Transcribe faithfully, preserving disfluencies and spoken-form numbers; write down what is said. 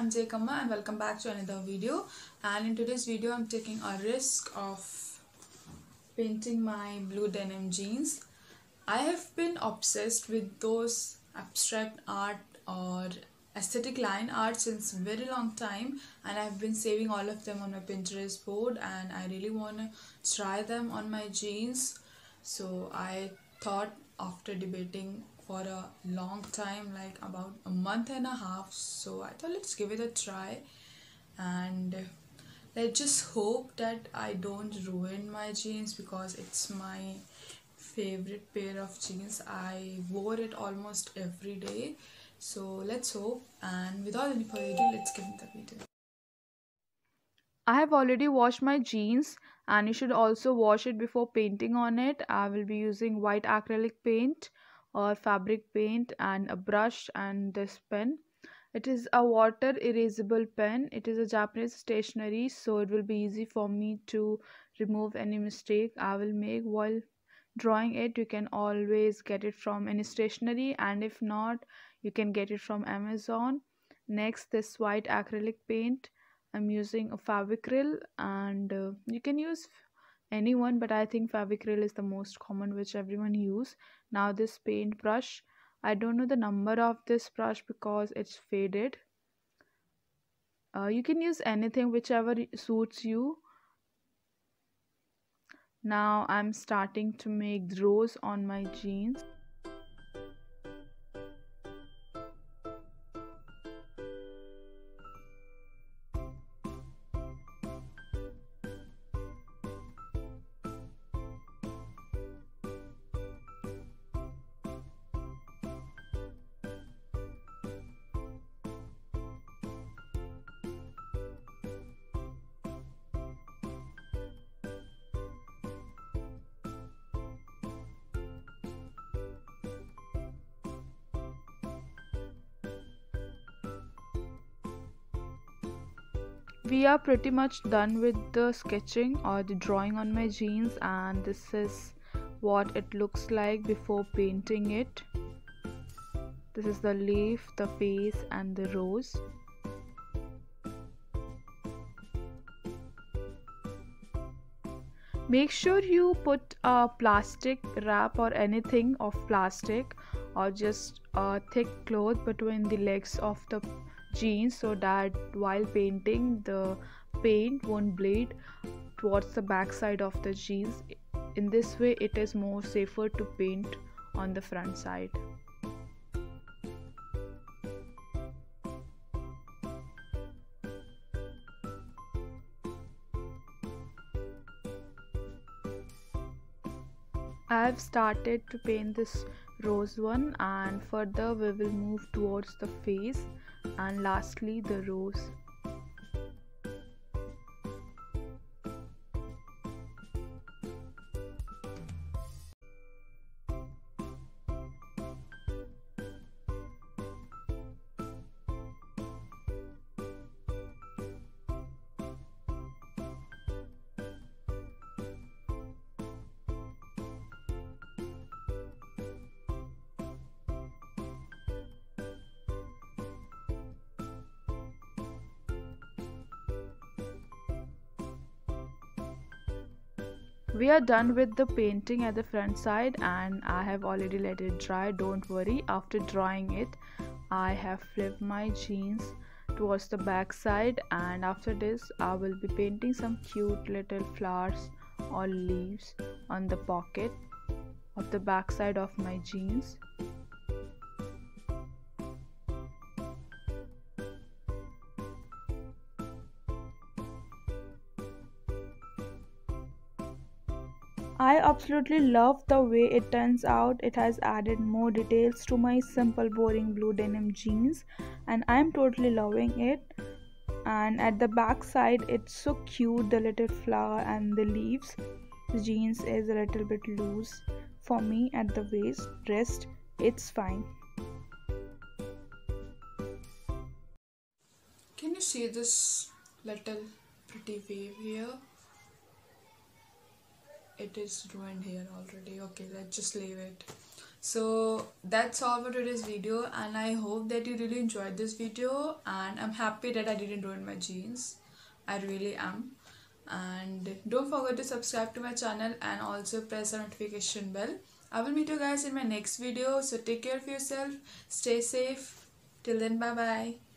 I'm Jay Kamma and welcome back to another video. And in today's video I'm taking a risk of painting my blue denim jeans. I have been obsessed with those abstract art or aesthetic line art since a very long time, and I've been saving all of them on my Pinterest board, and I really want to try them on my jeans. So I thought, after debating for a long time, like about a month and a half, so I thought let's give it a try, and let's just hope that I don't ruin my jeans because it's my favorite pair of jeans. I wore it almost every day, so let's hope. And without any further ado, let's get into the video. I have already washed my jeans, and you should also wash it before painting on it. I will be using white acrylic paint or fabric paint and a brush and this pen. It is a water erasable pen. It is a Japanese stationery, so it will be easy for me to remove any mistake I will make while drawing it. You can always get it from any stationery, and if not, you can get it from Amazon. Next, this white acrylic paint. I'm using a Fabicryl, and uh, you can use any one, but I think Fabicryl is the most common which everyone use. Now this paint brush, I don't know the number of this brush because it's faded. Uh, you can use anything whichever suits you. Now I'm starting to make rows on my jeans. We are pretty much done with the sketching or the drawing on my jeans, and this is what it looks like before painting it. This is the leaf, the face and the rose. Make sure you put a plastic wrap or anything of plastic or just a thick cloth between the legs of the jeans so that while painting the paint won't bleed towards the back side of the jeans. In this way it is more safer to paint on the front side. I have started to paint this rose one, and further we will move towards the face and lastly the rose. We are done with the painting at the front side, and I have already let it dry. Don't worry, after drying it I have flipped my jeans towards the back side, and after this I will be painting some cute little flowers or leaves on the pocket of the back side of my jeans. I absolutely love the way it turns out. It has added more details to my simple boring blue denim jeans, and I'm totally loving it. And at the back side it's so cute, the little flower and the leaves. The jeans is a little bit loose for me at the waist. Rest it's fine. Can you see this little pretty wave here? it is ruined here already. Okay, let's just leave it. So that's all for today's video, and I hope that you really enjoyed this video, and I'm happy that I didn't ruin my jeans. I really am. And don't forget to subscribe to my channel and also press the notification bell. I will meet you guys in my next video, so take care of yourself, stay safe. Till then, bye bye.